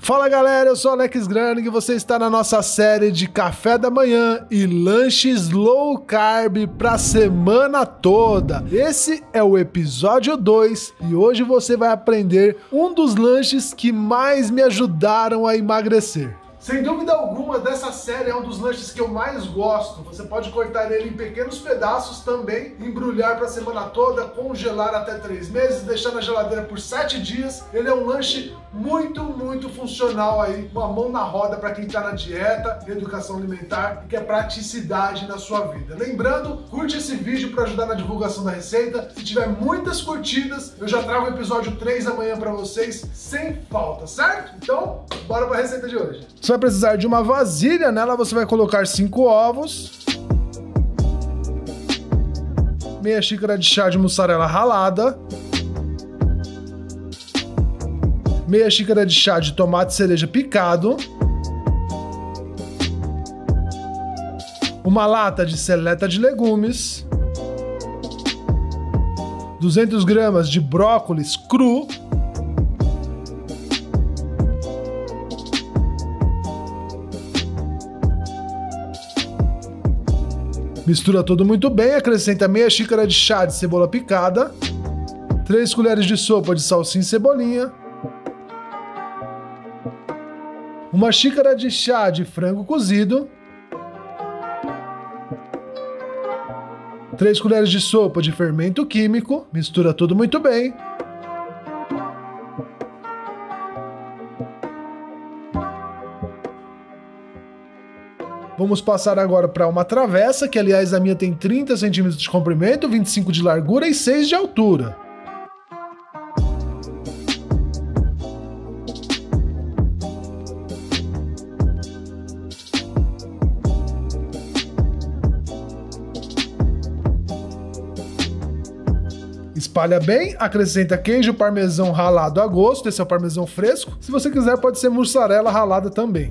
Fala galera, eu sou Alex Graning e você está na nossa série de café da manhã e lanches low carb para semana toda. Esse é o episódio 2 e hoje você vai aprender um dos lanches que mais me ajudaram a emagrecer. Sem dúvida alguma, dessa série é um dos lanches que eu mais gosto. Você pode cortar ele em pequenos pedaços também, embrulhar para a semana toda, congelar até 3 meses, deixar na geladeira por 7 dias. Ele é um lanche muito funcional aí, uma mão na roda para quem está na dieta, educação alimentar e quer praticidade na sua vida. Lembrando, curte esse vídeo para ajudar na divulgação da receita. Se tiver muitas curtidas, eu já trago o episódio 3 amanhã para vocês, sem falta, certo? Então, bora para a receita de hoje. Você vai precisar de uma vasilha, nela você vai colocar 5 ovos, meia xícara de chá de mussarela ralada, meia xícara de chá de tomate cereja picado, uma lata de seleta de legumes, 200 gramas de brócolis cru, mistura tudo muito bem, acrescenta meia xícara de chá de cebola picada, 3 colheres de sopa de salsinha e cebolinha, uma xícara de chá de frango cozido, 3 colheres de sopa de fermento químico, mistura tudo muito bem. Vamos passar agora para uma travessa, que aliás a minha tem 30 centímetros de comprimento, 25 de largura e 6 de altura. Espalha bem, acrescenta queijo parmesão ralado a gosto, esse é o parmesão fresco. Se você quiser pode ser mussarela ralada também.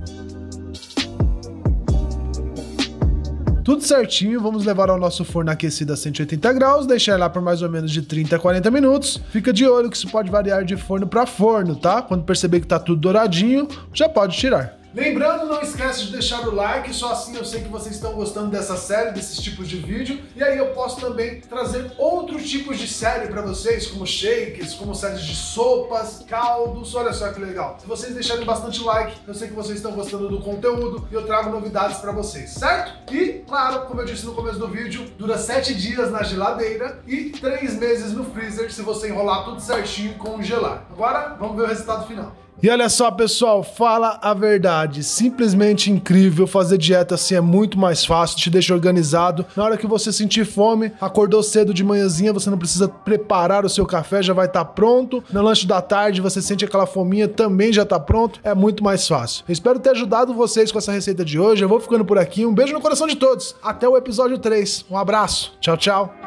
Tudo certinho, vamos levar ao nosso forno aquecido a 180 graus, deixar lá por mais ou menos de 30 a 40 minutos. Fica de olho que isso pode variar de forno para forno, tá? Quando perceber que tá tudo douradinho, já pode tirar. Lembrando, não esquece de deixar o like, só assim eu sei que vocês estão gostando dessa série, desses tipos de vídeo. E aí eu posso também trazer outros tipos de série para vocês, como shakes, como séries de sopas, caldos, olha só que legal. Se vocês deixarem bastante like, eu sei que vocês estão gostando do conteúdo e eu trago novidades para vocês, certo? E, claro, como eu disse no começo do vídeo, dura 7 dias na geladeira e 3 meses no freezer se você enrolar tudo certinho e congelar. Agora, vamos ver o resultado final. E olha só, pessoal, fala a verdade, simplesmente incrível, fazer dieta assim é muito mais fácil, te deixa organizado. Na hora que você sentir fome, acordou cedo de manhãzinha, você não precisa preparar o seu café, já vai estar pronto. No lanche da tarde, você sente aquela fominha, também já está pronto, é muito mais fácil. Eu espero ter ajudado vocês com essa receita de hoje, eu vou ficando por aqui, um beijo no coração de todos, até o episódio 3, um abraço, tchau, tchau.